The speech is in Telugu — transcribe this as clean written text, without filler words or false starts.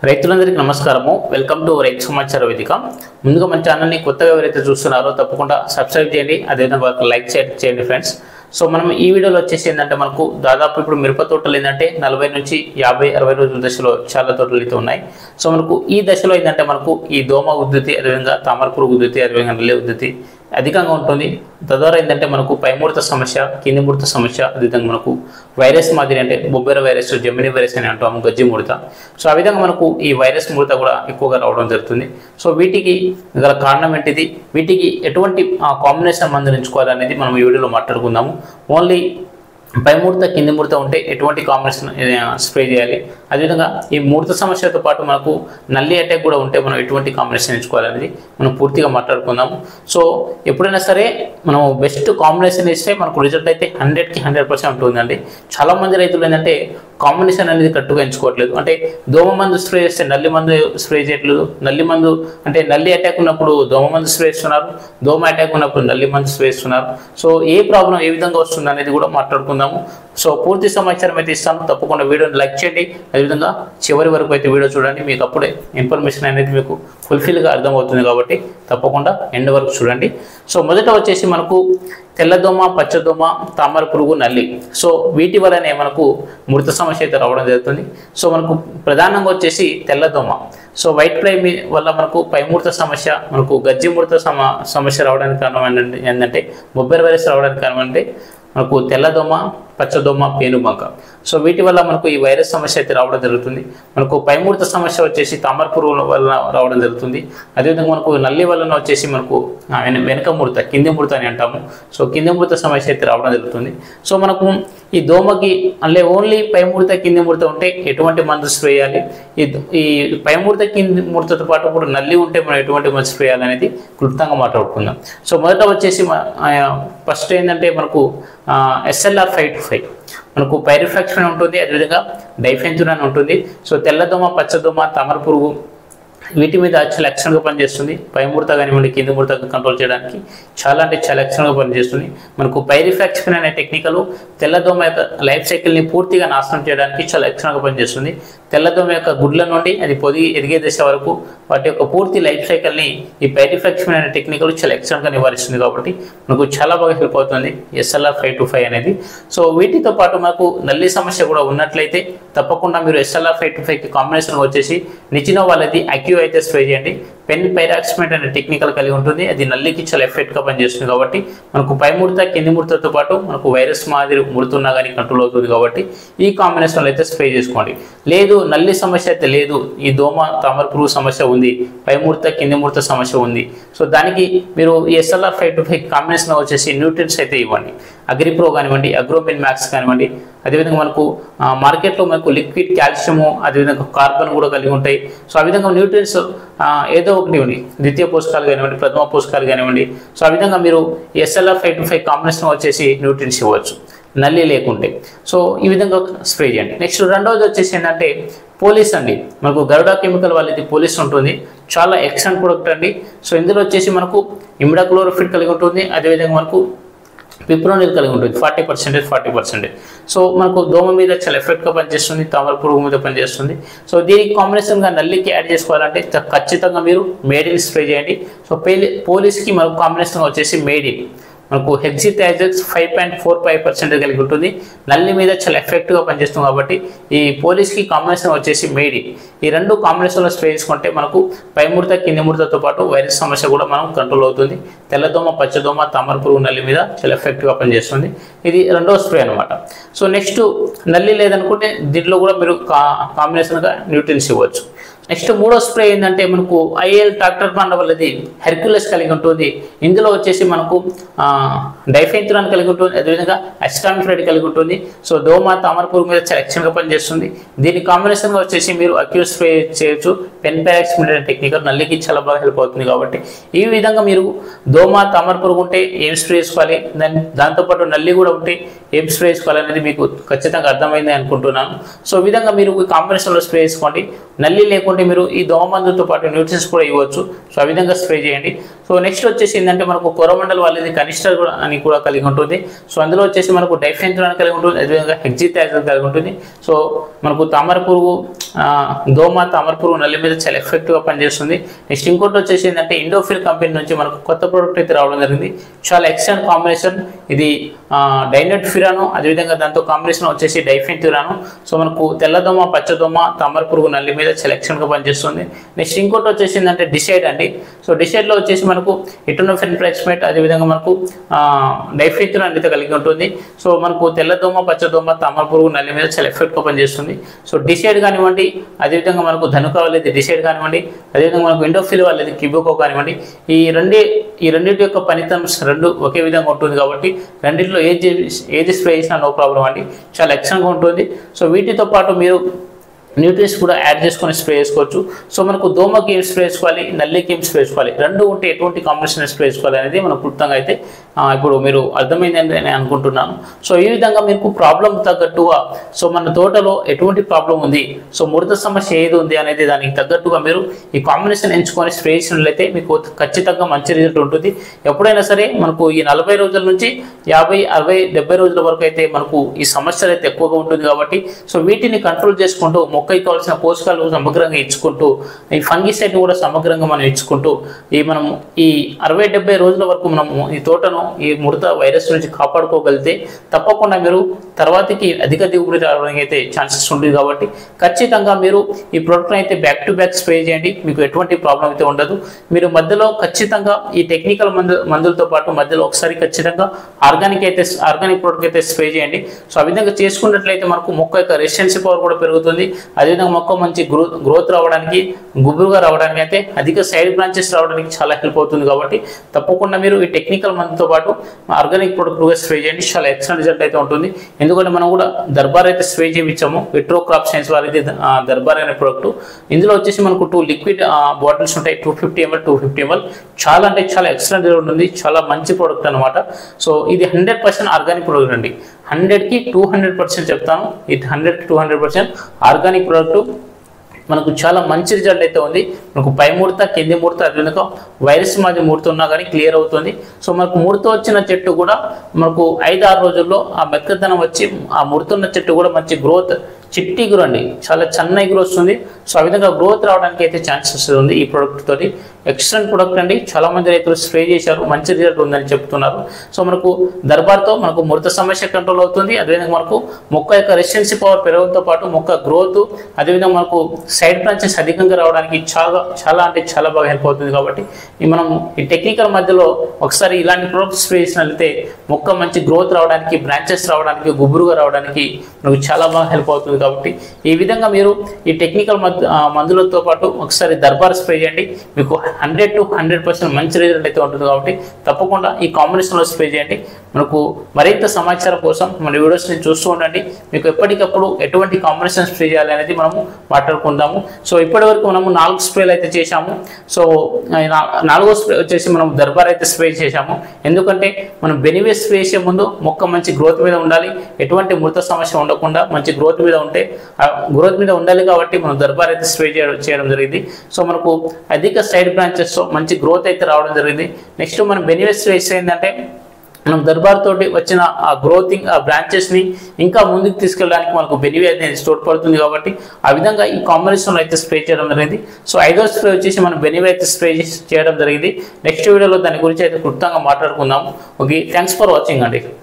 రైతులందరికీ నమస్కారము. వెల్కమ్ టు రైతు సమాచార వేదిక. ముందుగా మన ఛానల్ని కొత్తగా ఎవరైతే చూస్తున్నారో తప్పకుండా సబ్స్క్రైబ్ చేయండి, అదేవిధంగా లైక్ చేయండి ఫ్రెండ్స్. సో మనం ఈ వీడియోలో వచ్చేసి ఏంటంటే మనకు దాదాపు ఇప్పుడు మిరప తోటలు ఏంటంటే 40 నుంచి 50-60 రోజుల దశలో చాలా తోటలు అయితే ఉన్నాయి. సో మనకు ఈ దశలో ఏంటంటే మనకు ఈ దోమ ఉద్ధృతి, అదేవిధంగా తామర పురుగు ఉద్ధృతి, అదేవిధంగా నల్లి ఉద్ధృతి అధికంగా ఉంటుంది. తద్వారా ఏంటంటే మనకు పై ముడత సమస్య, కింది ముడత సమస్య, అదేవిధంగా మనకు వైరస్ మాదిరి అంటే బొబ్బెర వైరస్, జెమిని వైరస్ అని అంటాము, గజ్జి ముడత. సో ఆ విధంగా మనకు ఈ వైరస్ ముడత కూడా ఎక్కువగా రావడం జరుగుతుంది. సో వీటికి గల కారణం ఏంటిది, వీటికి ఎటువంటి కాంబినేషన్ మందులు ఎంచుకోవాలనేది మనం ఈ వీడియోలో మాట్లాడుకుందాము. ఓన్లీ పై ముడత కింది ముడత ఉంటే ఎటువంటి కాంబినేషన్ స్ప్రే చేయాలి, అదేవిధంగా ఈ ముడత సమస్యతో పాటు మనకు నల్లి అటాక్ కూడా ఉంటే మనం ఎటువంటి కాంబినేషన్ ఎంచుకోవాలనేది మనం పూర్తిగా మాట్లాడుకుందాము. సో ఎప్పుడైనా సరే మనం బెస్ట్ కాంబినేషన్ ఇస్తే మనకు రిజల్ట్ అయితే 100కి 100% ఉంటుందండి. చాలామంది రైతులు ఏంటంటే కాంబినేషన్ అనేది కరెక్ట్గా ఎంచుకోవట్లేదు. అంటే దోమ మందు స్ప్రే చేస్తే నల్లి మందు స్ప్రే చేయట్లేదు, నల్లి మందు అంటే నల్లి అటాక్ ఉన్నప్పుడు దోమ మందు స్ప్రే చేస్తున్నారు, దోమ అటాక్ ఉన్నప్పుడు నల్లి మందు స్ప్రే చేస్తున్నారు. సో ఏ ప్రాబ్లం ఏ విధంగా వస్తుంది అనేది కూడా మాట్లాడుకుందాము. సో పూర్తి సమాచారం అయితే ఇస్తాను, తప్పకుండా వీడియోని లైక్ చేయండి, అదేవిధంగా చివరి వరకు అయితే వీడియో చూడండి. మీకు అప్పుడే ఇన్ఫర్మేషన్ అనేది మీకు ఫుల్ఫిల్గా అర్థమవుతుంది కాబట్టి తప్పకుండా ఎండ్ వరకు చూడండి. సో మొదట వచ్చేసి మనకు తెల్లదోమ, పచ్చదోమ, తామర పురుగు, నల్లి. సో వీటి వల్లనే మనకు ముడత సమస్య అయితే రావడం జరుగుతుంది. సో మనకు ప్రధానంగా వచ్చేసి తెల్లదోమ. సో వైట్ ఫ్లై వల్ల మనకు పై ముడత సమస్య, మనకు గజ్జి ముడత సమస్య రావడానికి కారణం ఏంటంటే బొబ్బెర వైరస్ రావడానికి కారణం అంటే మనకు తెల్లదోమ, పచ్చదోమ, పేనుబంక. సో వీటి వల్ల మనకు ఈ వైరస్ సమస్య అయితే రావడం జరుగుతుంది. మనకు పై ముడత సమస్య వచ్చేసి తామర పురుగుల వల్ల రావడం జరుగుతుంది. అదేవిధంగా మనకు నల్లి వలన వచ్చేసి మనకు వెనక ముడత, కింది ముడత అని అంటాము. సో కింది ముడత సమస్య అయితే రావడం జరుగుతుంది. సో మనకు ఈ దోమకి అంటే ఓన్లీ పై ముడత కింది ముడత ఉంటే ఎటువంటి మందు స్ప్రే చేయాలి, ఈ పై ముడత కింది ముడతతో పాటు ఇప్పుడు నల్లి ఉంటే మనం ఎటువంటి మందు స్ప్రే చేయాలనేది క్లుప్తంగా మాట్లాడుకుందాం. సో మొదట వచ్చేసి ఫస్ట్ ఏంటంటే మనకు SLR 525 మనకు పైరిఫ్లాక్సిన్ ఉంటుంది, అదేవిధంగా డైఫెన్థురాన్ ఉంటుంది. సో తెల్లదోమ, పచ్చదోమ, తామర పురుగు వీటి మీద చాలా ఎక్సలెంట్గా పనిచేస్తుంది. పై ముడత కానివ్వండి, కింది ముడత కంట్రోల్ చేయడానికి చాలా ఎక్సలెంట్గా పనిచేస్తుంది. మనకు పైరిఫ్లాక్సిన్ అనే టెక్నికల్ తెల్లదోమ యొక్క లైఫ్ సైకిల్ని పూర్తిగా నాశనం చేయడానికి చాలా ఎక్సలెంట్గా పనిచేస్తుంది. తెల్లదోమ యొక్క గుడ్ల నుండి అది పొదిగి ఎదిగే దశ వరకు వాటి యొక్క పూర్తి లైఫ్ సైకిల్ని ఈ పైరిఫ్లాక్సిన్ అనే టెక్నికల్ చాలా ఎక్సలెంట్గా నివారిస్తుంది కాబట్టి మనకు చాలా బాగా హెల్ప్ అవుతుంది SLR 525 అనేది. సో వీటితో పాటు మనకు నల్లి సమస్య కూడా ఉన్నట్లయితే తప్పకుండా మీరు SLR 525కి కాంబినేషన్ వచ్చేసి నిచినో వాళ్ళది అక్యూ అయితే స్ప్రే చేయండి. పెన్ పైరాక్సిమేట్ అనే టెక్నికల్ కలిగి ఉంటుంది, అది నల్లికి చాలా ఎఫెక్ట్గా పనిచేస్తుంది కాబట్టి మనకు పై ముడత కింది ముడతతో పాటు మనకు వైరస్ మాదిరి ముడుతున్నా కానీ కంట్రోల్ అవుతుంది కాబట్టి ఈ కాంబినేషన్లో అయితే స్ప్రే చేసుకోండి. లేదు నల్లి సమస్య అయితే లేదు, ఈ దోమ తామర పురుగు సమస్య ఉంది, పై ముడత కింది ముడత సమస్య ఉంది, సో దానికి మీరు ఈ SLR 525 కాంబినేషన్ వచ్చేసి న్యూట్రియంట్స్ అయితే ఇవ్వండి. అగ్రిప్రో కానివ్వండి, అగ్రోమిన్ మ్యాక్స్ కానివ్వండి, అదేవిధంగా మనకు మార్కెట్లో మనకు లిక్విడ్ కాల్షియము, అదేవిధంగా కార్బన్ కూడా కలిగి ఉంటాయి. సో ఆ విధంగా న్యూట్రియంట్స్ ఏదో ఒకటి ఇవ్వండి, ద్వితీయ పోషకాలు కానివ్వండి, ప్రథమ పోషకాలు కానివ్వండి. సో ఆ విధంగా మీరు SLR 525 కాంబినేషన్ వచ్చేసి న్యూట్రియంట్స్ ఇవ్వచ్చు నల్లి లేకుంటే. సో ఈ విధంగా స్ప్రే చేయండి. నెక్స్ట్ రెండవది వచ్చేసి ఏంటంటే పోలీస్ అండి. మనకు గరుడా కెమికల్ వాళ్ళది పోలీస్ ఉంటుంది, చాలా ఎక్సలెంట్ ప్రొడక్ట్ అండి. సో ఇందులో వచ్చేసి మనకు ఇమిడాక్లోరోఫిడ్ కలిగి ఉంటుంది, అదేవిధంగా మనకు పిప్రోనిల్ కలిగి ఉంటుంది 40%. సో మనకు దోమ మీద చాలా ఎఫెక్ట్గా పనిచేస్తుంది, తామర పురుగు మీద పనిచేస్తుంది. సో దీనికి కాంబినేషన్గా నల్లికి యాడ్ చేసుకోవాలంటే ఖచ్చితంగా మీరు మేడిన్ స్ప్రే చేయండి. సో పోలీస్కి మనకు కాంబినేషన్ వచ్చేసి మేడిన్ మనకు హెక్సిథైజెక్స్ 5.45% కలిగి ఉంటుంది, నల్లి మీద చాలా ఎఫెక్ట్గా పనిచేస్తుంది కాబట్టి ఈ పోలీస్కి కాంబినేషన్ వచ్చేసి మేడిన్. ఈ రెండు కాంబినేషన్లో స్ప్రే చేసుకుంటే మనకు పై ముడత కింది ముడతతో పాటు వైరస్ సమస్య కూడా మనం కంట్రోల్ అవుతుంది. తెల్లదోమ, పచ్చదోమ, తామర పురుగు నల్లి మీద చాలా ఎఫెక్ట్గా పనిచేస్తుంది. ఇది రెండవ స్ప్రే అనమాట. సో నెక్స్ట్ నల్లి లేదనుకుంటే దీంట్లో కూడా మీరు కాంబినేషన్గా న్యూట్రియంట్స్ ఇవ్వచ్చు. నెక్స్ట్ మూడో స్ప్రే ఏంటంటే మనకు IL ట్రాక్టర్ పంట వల్లది హెర్క్యులస్ కలిగి ఉంటుంది. ఇందులో వచ్చేసి మనకు డైఫెన్థురాన్ కలిగి ఉంటుంది, అదేవిధంగా అస్టామిఫ్రైడ్ కలిగి ఉంటుంది. సో దోమ, తామర పురుగు మీద చాలా ఎక్సలెంట్గా పనిచేస్తుంది. దీని కాంబినేషన్గా వచ్చేసి మీరు అక్యూ స్ప్రే చేయొచ్చు. పెన్ పైరాక్సిమేట్ అనే టెక్నికల్ నల్లికి చాలా బాగా హెల్ప్ అవుతుంది కాబట్టి ఈ విధంగా మీరు దోమ, తామర పురుగు ఉంటే ఏం స్ప్రే చేసుకోవాలి, దాంతోపాటు నల్లి కూడా ఉంటే ఏం స్ప్రే చేసుకోవాలనేది మీకు ఖచ్చితంగా అర్థమైంది అనుకుంటున్నాను. సో ఈ విధంగా మీరు ఈ కాంబినేషన్లో స్ప్రే చేసుకోండి. నల్లి లేకుంటే మీరు ఈ దోమ మందుతో పాటు న్యూట్రియంట్స్ కూడా ఇవ్వచ్చు. సో ఆ విధంగా స్ప్రే చేయండి. సో నెక్స్ట్ వచ్చేసి ఏంటంటే మనకు కోరమండల్ వాళ్ళది కనిస్టర్ అని కూడా కలిగి ఉంటుంది. సో అందులో వచ్చేసి మనకు డైఫెన్థురాన్ కలిగి ఉంటుంది, అదేవిధంగా హెక్సిథైజర్ కలిగి ఉంటుంది. సో మనకు తామర పురుగు దోమ తామర పురుగు నల్లి మీద చాలా ఎఫెక్టివ్గా పనిచేస్తుంది. నెక్స్ట్ ఇంకోటి వచ్చేసి ఏంటంటే ఇండోఫిల్ కంపెనీ నుంచి మనకు కొత్త ప్రోడక్ట్ అయితే రావడం జరిగింది. చాలా ఎక్సలెంట్ కాంబినేషన్. ఇది డైనట్ ఫిరాను, అదేవిధంగా దాంతో కాంబినేషన్ వచ్చేసి డైఫెన్థ్యూరాను. సో మనకు తెల్లదోమ పచ్చదోమ తామర పురుగు నల్లి మీద చాలా ఎక్సలెంట్గా పనిచేస్తుంది. నెక్స్ట్ ఇంకోటి వచ్చేసి ఏంటంటే డిసైడ్ అండి. సో డిసైడ్లో వచ్చేసి మనకు ఇటోనోఫిన్ ప్రెక్స్మేట్, అదేవిధంగా మనకు డైఫెన్థ్యూరాన్ అయితే కలిగి ఉంటుంది. సో మనకు తెల్లదోమ పచ్చదోమ తామర పురుగు నల్లి మీద చాలా ఎఫెక్ట్గా పనిచేస్తుంది. సో డిసైడ్ కానివ్వండి, అదేవిధంగా మనకు ధనుక వాళ్ళది డిసైడ్ కానివ్వండి, అదేవిధంగా మనకు ఇండోఫిల్ వాళ్ళది కిబోకో కానివ్వండి, ఈ రెండింటి యొక్క పనితనం రెండు ఒకే విధంగా ఉంటుంది కాబట్టి రెండింటిలో ఏది స్ప్రే చేసినా నో ప్రాబ్లం అండి, చాలా ఎక్సలెంట్గా ఉంటుంది. సో వీటితో పాటు మీరు న్యూట్రియంట్స్ కూడా యాడ్ చేసుకొని స్ప్రే చేసుకోవచ్చు. సో మనకు దోమకి ఏం స్ప్రే చేసుకోవాలి, నల్లికి ఏం స్ప్రే చేసుకోవాలి, రెండు ఉంటే ఎటువంటి కాంబినేషన్ స్ప్రే చేసుకోవాలి అనేది మనకు క్లుప్తంగా అయితే ఇప్పుడు మీరు అర్థమైందని నేను అనుకుంటున్నాను. సో ఈ విధంగా మీకు ప్రాబ్లం తగ్గట్టుగా, సో మన తోటలో ఎటువంటి ప్రాబ్లం ఉంది, సో ముడత సమస్య ఏది ఉంది అనేది దానికి తగ్గట్టుగా మీరు ఈ కాంబినేషన్ ఎంచుకొని స్ప్రే చేసినట్లయితే మీకు ఖచ్చితంగా మంచి రిజల్ట్ ఉంటుంది. ఎప్పుడైనా సరే మనకు ఈ 40 రోజుల నుంచి 50, 60, 70 రోజుల వరకు అయితే మనకు ఈ సమస్యలు అయితే ఎక్కువగా ఉంటుంది కాబట్టి సో వీటిని కంట్రోల్ చేసుకుంటూ మొక్కకి కావాల్సిన పోషకాలు సమగ్రంగా ఇచ్చుకుంటూ ఈ ఫంగిసైడ్ కూడా సమగ్రంగా మనం ఇచ్చుకుంటూ మనం ఈ 60-70 రోజుల వరకు మనము ఈ తోటను ఈ ముడత వైరస్ నుంచి కాపాడుకోగలిగితే తప్పకుండా మీరు తర్వాతకి అధిక దిగుబడి రావడానికి అయితే ఛాన్సెస్ ఉంటుంది. కాబట్టి ఖచ్చితంగా మీరు ఈ ప్రోడక్ట్ని అయితే బ్యాక్ టు బ్యాక్ స్ప్రే చేయండి, మీకు ఎటువంటి ప్రాబ్లం అయితే ఉండదు. మీరు మధ్యలో ఖచ్చితంగా ఈ టెక్నికల్ మందులతో పాటు మధ్యలో ఒకసారి ఖచ్చితంగా ఆర్గానిక్ ప్రోడక్ట్ అయితే స్ప్రే చేయండి. సో ఆ విధంగా చేసుకున్నట్లయితే మనకు మొక్క యొక్క రెసిస్టెన్సీ పవర్ కూడా పెరుగుతుంది. అదేవిధంగా మొక్క మంచి గ్రోత్ రావడానికి, గుబురుగా రావడానికి అయితే అధిక సైడ్ బ్రాంచెస్ రావడానికి చాలా హెల్ప్ అవుతుంది. కాబట్టి తప్పకుండా మీరు ఈ టెక్నికల్ మందుతో పాటు ఆర్గానిక్ ప్రోడక్ట్గా స్ప్రే చేయండి, చాలా ఎక్సలెంట్ రిజల్ట్ అయితే ఉంటుంది. ఎందుకంటే మనం కూడా దర్బార్ అయితే స్ప్రే చేయించాము, విట్రో క్రాప్ సైన్స్ వారిది దర్బార్ అనే ప్రోడక్ట్. ఇందులో వచ్చేసి మనకు 2 లిక్విడ్ బాటిల్స్ ఉంటాయి, 250 ml 250 ml. చాలా అంటే చాలా ఎక్సలెంట్ రిజల్ట్ ఉంటుంది, చాలా మంచి ప్రోడక్ట్ అనమాట. సో ఇది 100% ఆర్గానిక్ ప్రోడక్ట్ అండి, 100కి 200% చెప్తాను. ఇది 100కి 200% ఆర్గానిక్ ప్రోడక్ట్. మనకు చాలా మంచి రిజల్ట్ అయితే ఉంది. మనకు పై ముడత, కింది ముడత, అదేవిధంగా వైరస్ మాది ముడత ఉన్నా కానీ క్లియర్ అవుతుంది. సో మనకు ముడత వచ్చిన చెట్టు కూడా మనకు 5-6 రోజుల్లో ఆ మెత్తదనం వచ్చి ఆ ముడుతున్న చెట్టు కూడా మంచి గ్రోత్, చిట్టి ఎగురు అండి, చాలా చిన్న ఎగురు వస్తుంది. సో ఆ విధంగా గ్రోత్ రావడానికి అయితే ఛాన్సెస్ ఉంది ఈ ప్రోడక్ట్ తోటి. ఎక్సలెంట్ ప్రోడక్ట్ అండి, చాలా మంది రైతులు స్ప్రే చేశారు, మంచి రిజల్ట్ ఉందని చెప్తున్నారు. సో మనకు దర్బార్తో మనకు ముడత సమస్య కంట్రోల్ అవుతుంది. అదేవిధంగా మనకు మొక్క యొక్క రెసిస్టెన్సీ పవర్ పెరగడంతో పాటు మొక్క గ్రోత్, అదేవిధంగా మనకు సైడ్ బ్రాంచెస్ అధికంగా రావడానికి చాలా అంటే చాలా బాగా హెల్ప్ అవుతుంది. కాబట్టి మనం ఈ టెక్నికల్ మధ్యలో ఒకసారి ఇలాంటి ప్రోడక్ట్స్ స్ప్రే చేసినట్లయితే మొక్క మంచి గ్రోత్ రావడానికి, బ్రాంచెస్ రావడానికి, గుబురుగా రావడానికి మనకు చాలా బాగా హెల్ప్ అవుతుంది. కాబట్టి ఈ విధంగా మీరు ఈ టెక్నికల్ మందులతో పాటు ఒకసారి దర్బార్ స్ప్రే చేయండి, మీకు 100 to 100% మంచి రిజల్ట్ అయితే ఉంటుంది. కాబట్టి తప్పకుండా ఈ కాంబినేషన్లో స్ప్రే చేయండి. మనకు మరింత సమాచారం కోసం మన వీడియోస్ని చూస్తూ ఉండండి. మీకు ఎప్పటికప్పుడు ఎటువంటి కాంబినేషన్ స్ప్రే చేయాలి అనేది మనము మాట్లాడుకుందాము. సో ఇప్పటి వరకు మనము 4 స్ప్రేలు అయితే చేశాము. సో 4వ స్ప్రే వచ్చేసి మనం దర్బార్ అయితే స్ప్రే చేశాము. ఎందుకంటే మనం బెనివే స్ప్రే చేసే ముందు మొక్క మంచి గ్రోత్ మీద ఉండాలి, ఎటువంటి మృత సమస్య ఉండకుండా మంచి గ్రోత్ మీద ఉండాలి. కాబట్టి మనం దర్బార్ అయితే స్ప్రే చేయడం జరిగింది. సో మనకు అధిక సైడ్ బ్రాంచెస్ మంచి గ్రోత్ అయితే రావడం జరిగింది. నెక్స్ట్ మనం బెనివే స్ప్రే ఏంటంటే మనం దర్బార్ తోటి వచ్చిన ఆ గ్రోతింగ్, ఆ బ్రాంచెస్ని ఇంకా ముందుకు తీసుకెళ్ళడానికి మనకు బెనివే అనేది తోడ్పడుతుంది. కాబట్టి ఆ విధంగా ఈ కాంబినేషన్లో అయితే స్ప్రే చేయడం జరిగింది. సో 5వ స్ప్రే వచ్చేసి మనం బెనివే అయితే స్ప్రే చేయడం జరిగింది. నెక్స్ట్ వీడియోలో దాని గురించి అయితే క్లుప్తంగా మాట్లాడుకుందాము. ఓకే, థ్యాంక్స్ ఫర్ వాచింగ్ అండి.